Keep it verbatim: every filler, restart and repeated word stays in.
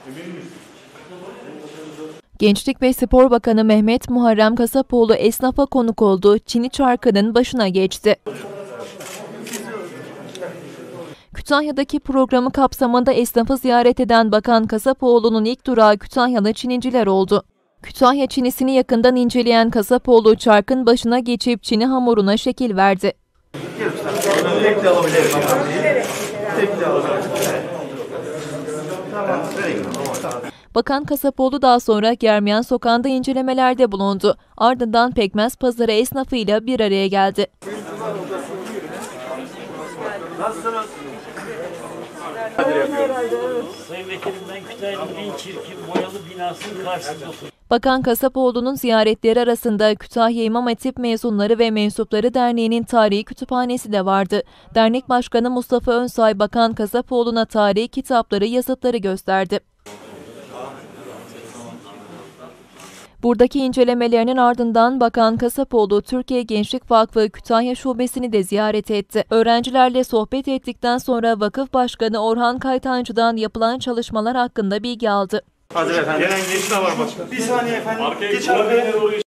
Gençlik ve Spor Bakanı Mehmet Muharrem Kasapoğlu esnafa konuk oldu, Çini Çarkı'nın başına geçti. Kütahya'daki programı kapsamında esnafı ziyaret eden Bakan Kasapoğlu'nun ilk durağı Kütahyalı Çiniciler oldu. Kütahya çinisini yakından inceleyen Kasapoğlu çarkın başına geçip çini hamuruna şekil verdi. Bakan Kasapoğlu daha sonra Germiyan Sokağı'nda incelemelerde bulundu. Ardından Pekmez Pazarı esnafıyla bir araya geldi. Nasılsınız? Sayın Vekilim, ben Kütahya'nın en çirkin boyalı binasının karşısında oturuyorum. Bakan Kasapoğlu'nun ziyaretleri arasında Kütahya İmam Hatip Mezunları ve Mensupları Derneği'nin tarihi kütüphanesi de vardı. Dernek Başkanı Mustafa Önsay, Bakan Kasapoğlu'na tarihi kitapları, yazıtları gösterdi. Buradaki incelemelerinin ardından Bakan Kasapoğlu, Türkiye Gençlik Vakfı Kütahya Şubesi'ni de ziyaret etti. Öğrencilerle sohbet ettikten sonra Vakıf Başkanı Orhan Kaytancı'dan yapılan çalışmalar hakkında bilgi aldı. Hazır efendim. Gelen gençler var başkanım. Bir saniye efendim. Geç arkaya.